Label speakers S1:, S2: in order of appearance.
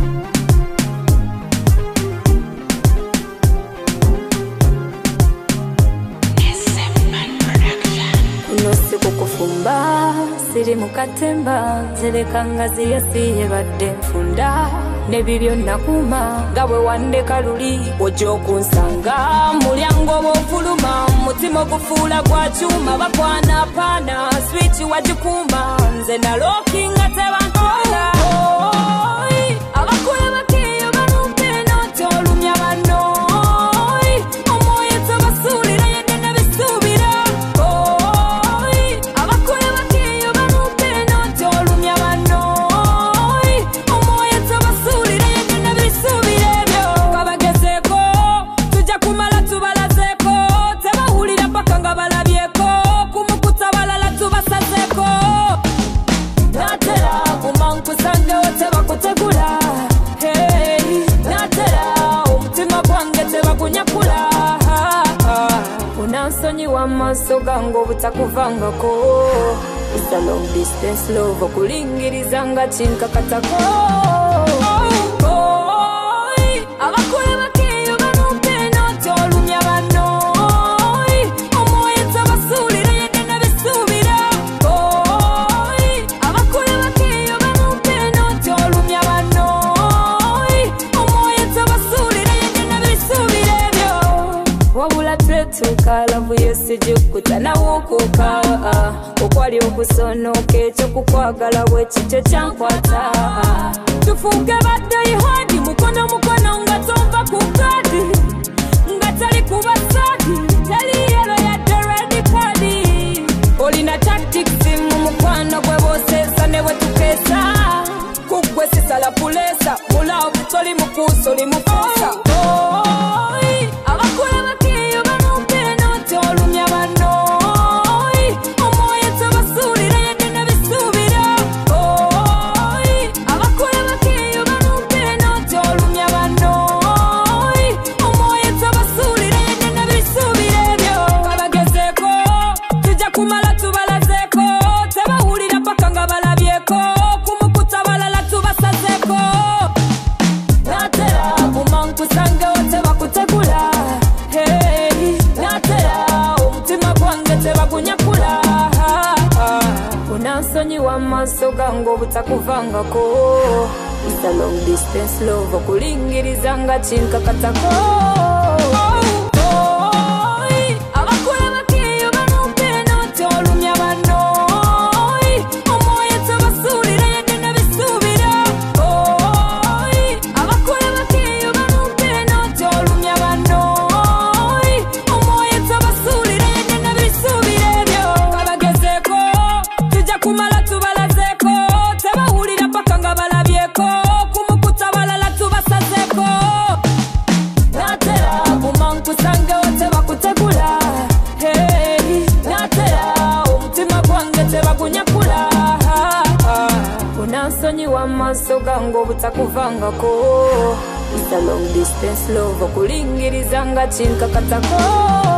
S1: Siri mukatemba zeleka ngazi yasiye badde nfunda nebibyo nakuma gawe wande kaluli ojo kunsanga mulyango bofuluma mutima gufuula gwa chuma bakwana pana switch wajikuma nze na locking atebankola abakula bakiyo banuke n'otolumya bano omoyo tabasuulira yedde nebisuubira abakula bakiyo banuke n'otolumya bano omoyo tabasuulira yedde nebisuubira ebyo babagezeeko tujja kumala tubalazeko tebawulira paka nga balabyeko kumukuta balala tubasazeeko natera kumankusangewo tebakutegula natera omutima gwange tebagunyakula unansonyi w'amaaso gange obutakuvangako It's a long distance love okulingiriza nga kinkakatako abakula bakiyo banuke n'otolumya bano omoyo tabasuulira yedde nebisuubira abakula bakiyo banuke n'otolumya bano omoyo tabasuulira yedde nebisuubira ebyo wabula twetuuka lavu yesijikuta nawukuuka okwali okusonoka ekyo kukwagala bwekikyo kyankwata tufuuke baddaihadi mukono nga tonva ku kadi nga tali kubasaadi tali yelo yadde ready party olina tactics mu mukwano gwe boseesa ne bwe tukeesa kuggwe sisala puleesa mulawo toli mukuusa oli mufuusa abakula bakiyo banuke n'otolumya bano omoyo tabasuulira yedde nebisuubira abakula bakiyo banuke n'otolumya bano omoyo tabasuulira yedde nebisuubira ebyo babagezeeko tujja kumala tubalazeeko tebawulira paka nga balabyeko kumukuta balala tubasazeeko natera kumankusangewo tebakutegula natera omutima gwange tebagunyakula unansonyi w'amaaso gange obutakuvangako It's a long distance love okulingiriza nga kinkakatako abakula bakiyo banuke n'otolumya bano omoyo tabasuulira yedde nebisuubira abakula bakiyo banuke n'otolumya bano omoyo tabasuulira yedde nebisuubira ebyo babagezeeko tujja kumala tubalazeeko tebawulira paka nga balabyeko kumukuta balala tubasazeeko natera kumankusangewo tebakutegula natera omutima gwange tebagunyakula unansonyi w'amaaso gange obutakuvangako It's a long distance love okulingiriza nga kinkakatako